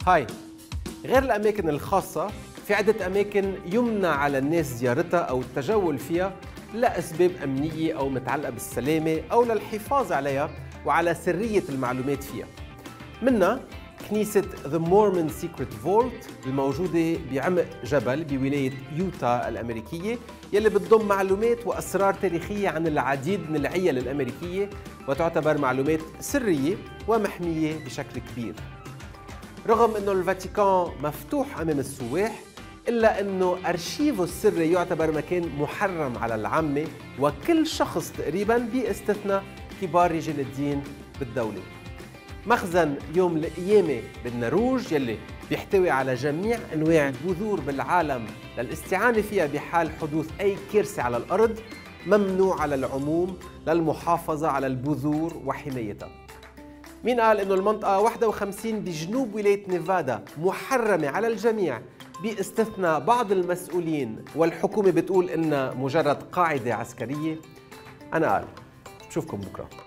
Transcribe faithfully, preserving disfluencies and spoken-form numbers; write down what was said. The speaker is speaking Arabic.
هاي، غير الأماكن الخاصة في عدة أماكن يمنع على الناس زيارتها أو التجول فيها لأسباب أمنية أو متعلقة بالسلامة أو للحفاظ عليها وعلى سرية المعلومات فيها. منها كنيسة The Mormon Secret Vault الموجودة بعمق جبل بولاية يوتا الأمريكية، يلي بتضم معلومات وأسرار تاريخية عن العديد من العيل الأمريكية وتعتبر معلومات سرية ومحمية بشكل كبير. رغم أنه الفاتيكان مفتوح أمام السواح، إلا أنه أرشيفه السري يعتبر مكان محرم على العامة وكل شخص تقريباً باستثناء كبار رجال الدين بالدولة. مخزن يوم القيامة بالنرويج يلي بيحتوي على جميع أنواع البذور بالعالم للاستعانة فيها بحال حدوث أي كارثة على الأرض ممنوع على العموم للمحافظة على البذور وحمايتها. مين قال إنه المنطقة واحد وخمسين بجنوب ولاية نيفادا محرمة على الجميع باستثناء بعض المسؤولين والحكومة بتقول إنها مجرد قاعدة عسكرية؟ أنا قال. بشوفكم بكرة.